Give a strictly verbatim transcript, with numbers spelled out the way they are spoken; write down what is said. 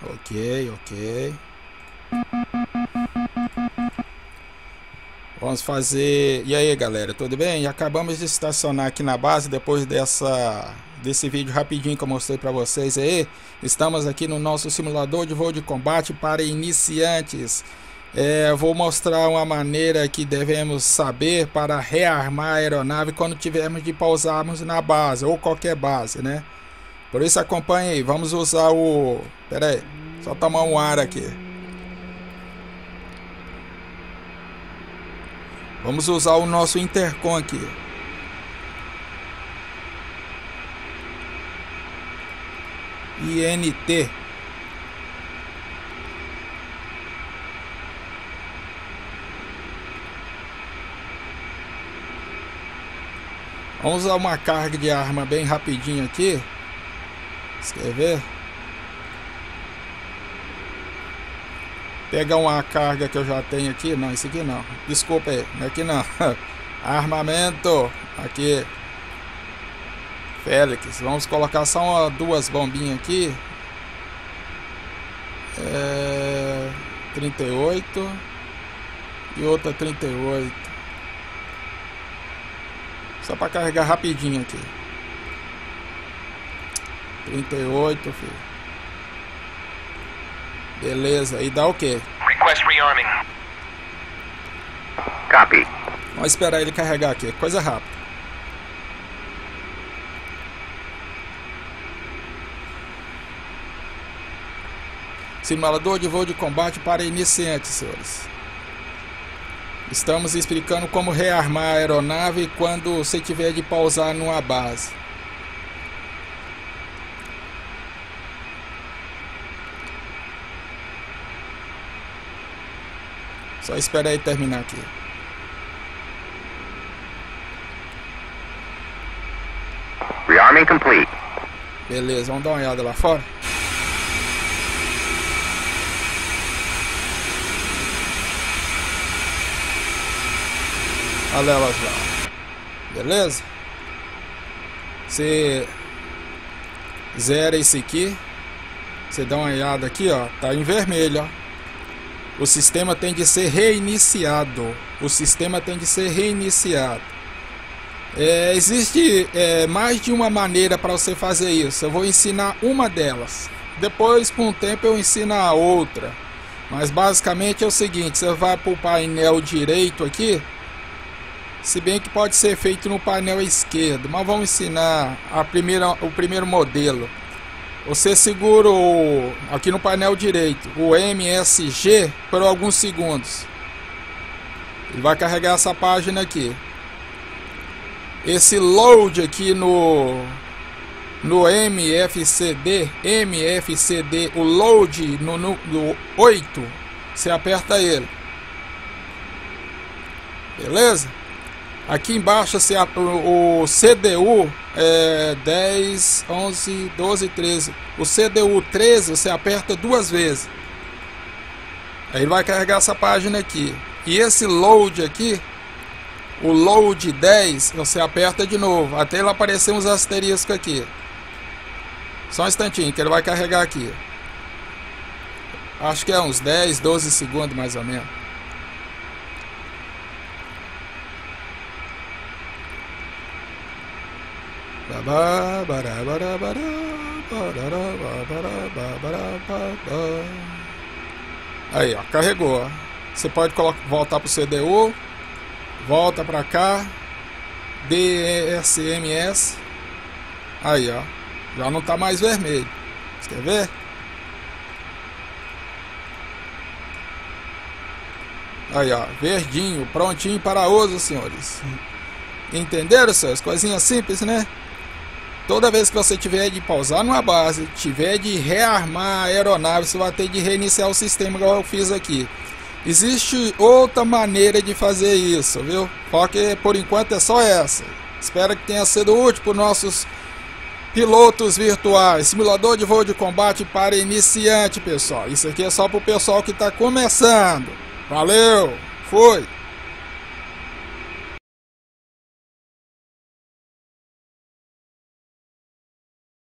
Ok, ok. Vamos fazer... E aí, galera, tudo bem? Acabamos de estacionar aqui na base depois dessa... desse vídeo rapidinho que eu mostrei para vocês aí. Estamos aqui no nosso simulador de voo de combate para iniciantes. É, vou mostrar uma maneira que devemos saber para rearmar a aeronave quando tivermos de pousarmos na base ou qualquer base, né? Por isso acompanhe aí. Vamos usar o... Pera aí, só tomar um ar aqui. Vamos usar o nosso intercom aqui. I N T. Vamos usar uma carga de arma bem rapidinho aqui. Quer ver? Pegar uma carga que eu já tenho aqui. Não, isso aqui não. Desculpa aí. Aqui não. Armamento. Aqui. Félix. Vamos colocar só uma, duas bombinhas aqui. É, trinta e oito. E outra trinta e oito. Só para carregar rapidinho aqui. trinta e oito, filho. Beleza, e dá o quê? Request rearming. Copy. Vamos esperar ele carregar aqui, coisa rápida. Simulador de voo de combate para iniciantes, senhores. Estamos explicando como rearmar a aeronave quando você tiver de pousar numa base. Só espera aí terminar aqui. Rearming complete. Beleza, vamos dar uma olhada lá fora. Olha elas lá. Beleza? Você zera esse aqui. Você dá uma olhada aqui, ó. Tá em vermelho, ó. O sistema tem de ser reiniciado. O sistema tem de ser reiniciado. É, existe é, mais de uma maneira para você fazer isso. Eu vou ensinar uma delas. Depois, com o tempo, eu ensino a outra. Mas basicamente é o seguinte: você vai para o painel direito aqui. Se bem que pode ser feito no painel esquerdo. Mas vamos ensinar a primeira, o primeiro modelo. Você segura o, aqui no painel direito o M S G por alguns segundos. Ele vai carregar essa página aqui. Esse load aqui no no M F C D, M F C D, o load no, no, no oito, você aperta ele. Beleza? Aqui embaixo você, o, o C D U é dez, onze, doze, treze. O C D U treze você aperta duas vezes. Aí ele vai carregar essa página aqui. E esse load aqui, o load dez, você aperta de novo, até ele aparecer uns asteriscos aqui. Só um instantinho que ele vai carregar aqui. Acho que é uns dez, doze segundos mais ou menos. Aí, ó, carregou, ó. Você pode colocar, voltar pro C D U, volta pra cá, D S M S. Aí, ó, já não tá mais vermelho. Você quer ver? Aí, ó, verdinho, prontinho para uso, senhores. Entenderam, senhores? Coisinha simples, né? Toda vez que você tiver de pousar numa base, tiver de rearmar a aeronave, você vai ter de reiniciar o sistema, igual eu fiz aqui. Existe outra maneira de fazer isso, viu? Só que por enquanto é só essa. Espero que tenha sido útil para os nossos pilotos virtuais. Simulador de voo de combate para iniciante, pessoal. Isso aqui é só para o pessoal que está começando. Valeu, fui!